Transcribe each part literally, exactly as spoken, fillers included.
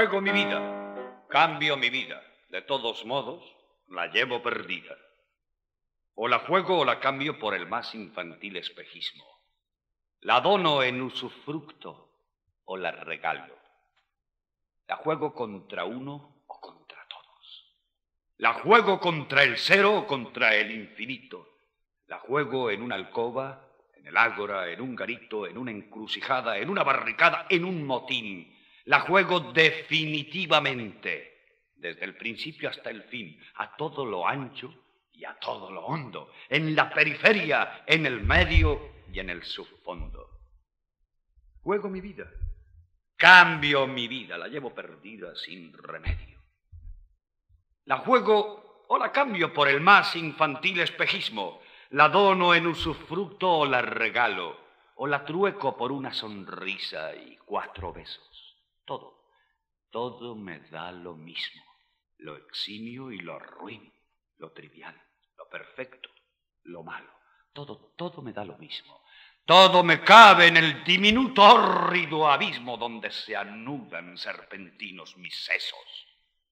Juego mi vida, cambio mi vida. De todos modos, la llevo perdida. O la juego o la cambio por el más infantil espejismo. La dono en usufructo o la regalo. La juego contra uno o contra todos. La juego contra el cero o contra el infinito. La juego en una alcoba, en el ágora, en un garito, en una encrucijada, en una barricada, en un motín. La juego definitivamente, desde el principio hasta el fin, a todo lo ancho y a todo lo hondo, en la periferia, en el medio y en el subfondo. Juego mi vida, cambio mi vida, la llevo perdida sin remedio. La juego o la cambio por el más infantil espejismo, la dono en usufructo o la regalo, o la trueco por una sonrisa y cuatro besos. Todo, todo me da lo mismo, lo eximio y lo ruin, lo trivial, lo perfecto, lo malo. Todo, todo me da lo mismo. Todo me cabe en el diminuto hórrido abismo donde se anudan serpentinos mis sesos.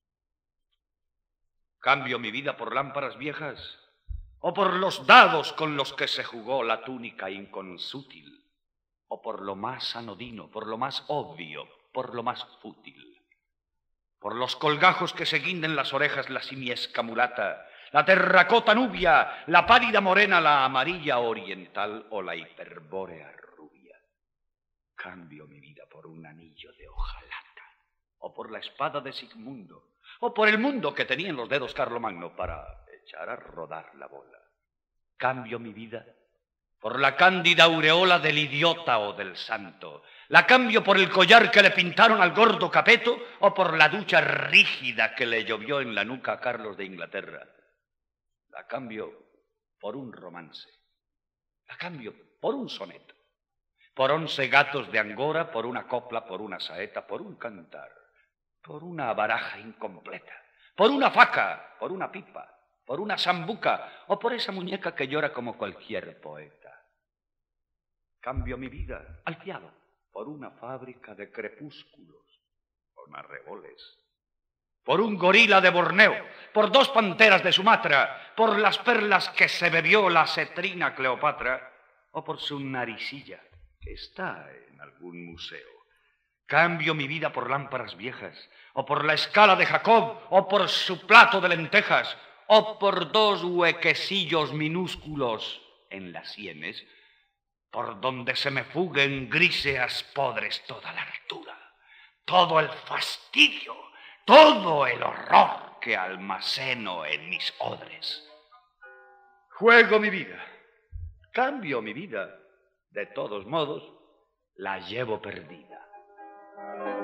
¿Cambio mi vida por lámparas viejas o por los dados con los que se jugó la túnica inconsútil, o por lo más anodino, por lo más obvio, por lo más fútil, por los colgajos que se guinden las orejas la simiesca mulata, la terracota nubia, la pálida morena, la amarilla oriental o la hiperbórea rubia? Cambio mi vida por un anillo de hojalata, o por la espada de Sigmundo, o por el mundo que tenía en los dedos Carlomagno para echar a rodar la bola. Cambio mi vida por la cándida aureola del idiota o del santo. La cambio por el collar que le pintaron al gordo Capeto o por la ducha rígida que le llovió en la nuca a Carlos de Inglaterra. La cambio por un romance. La cambio por un soneto. Por once gatos de Angora, por una copla, por una saeta, por un cantar, por una baraja incompleta, por una faca, por una pipa, por una sambuca o por esa muñeca que llora como cualquier poeta. Cambio mi vida al fiado por una fábrica de crepúsculos, con arreboles, por un gorila de Borneo, por dos panteras de Sumatra, por las perlas que se bebió la cetrina Cleopatra o por su naricilla que está en algún museo. Cambio mi vida por lámparas viejas, o por la escala de Jacob, o por su plato de lentejas, o por dos huequecillos minúsculos en las sienes, por donde se me fuguen gríseas podres toda la altura, todo el fastidio, todo el horror que almaceno en mis odres. Juego mi vida, cambio mi vida, de todos modos, la llevo perdida.